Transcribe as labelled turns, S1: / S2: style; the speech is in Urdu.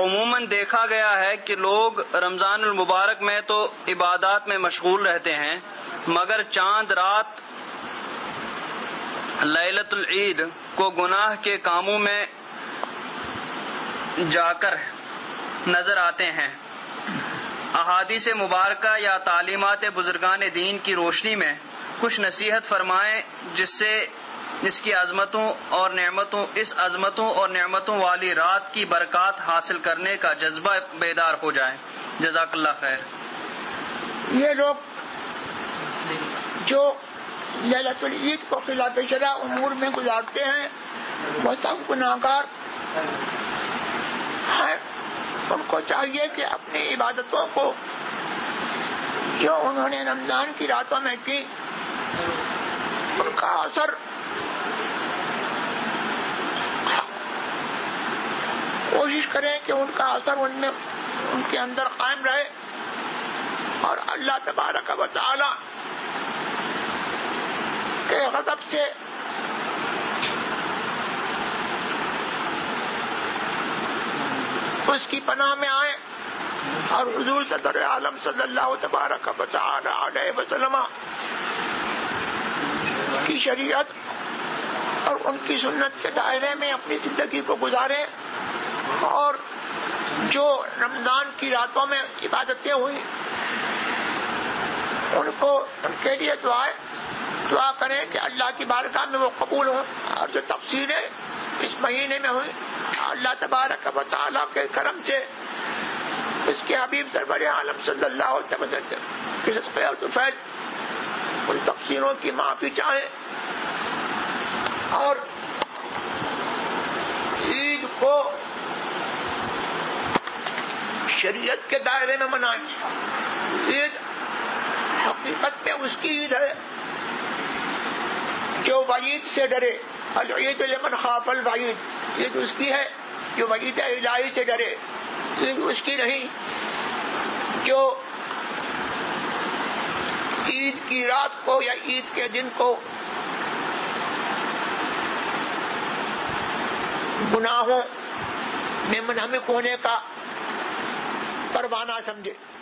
S1: عموماً دیکھا گیا ہے کہ لوگ رمضان المبارک میں تو عبادات میں مشغول رہتے ہیں، مگر چاند رات لیلۃ العید کو گناہ کے کاموں میں جا کر نظر آتے ہیں۔ احادیث مبارکہ یا تعلیمات بزرگان دین کی روشنی میں کچھ نصیحت فرمائیں جس سے اس عظمتوں اور نعمتوں والی رات کی برکات حاصل کرنے کا جذبہ بیدار ہو جائے۔ جزاک اللہ خیر۔
S2: یہ لوگ جو لیلۃ العید کو خلاف شرع امور میں گزارتے ہیں وہ سب گناہگار ہیں۔ ان کو چاہیے کہ اپنی عبادتوں کو جو انہوں نے رمضان کی راتوں میں کی ان کا اثر کوشش کریں کہ ان کا اثر ان کے اندر قائم رہے، اور اللہ تبارک و تعالی کے غضب سے اس کی پناہ میں آئیں، اور حضور صدر عالم صلی اللہ تبارک و تعالی علیہ وسلم کی شریعت اور ان کی سنت کے دائرے میں اپنی زندگی کو گزاریں، اور جو رمضان کی راتوں میں عبادتیں ہوئی ان کے لیے دعا کریں کہ اللہ کی بارگاہ میں وہ قبول ہوں، اور جو تفسیریں اس مہینے میں ہوئی اللہ تبارک و تعالیٰ کے کرم سے اس کے حبیب سرور عالم صلی اللہ علیہ وسلم کے صدقے اور طفیل ان تفسیروں کی معافی چاہیں، اور عید کو شریعت کے دائرے میں منائیں۔ عید حقیقت میں اس کی عید ہے جو وعید سے ڈرے، العید لمن خاف الوعید، عید اس کی ہے جو وعید الہی سے ڈرے، عید اس کی نہیں جو عید کی رات کو یا عید کے دن کو گناہوں میں منہمک ہونے کا پروانہ سمجھے۔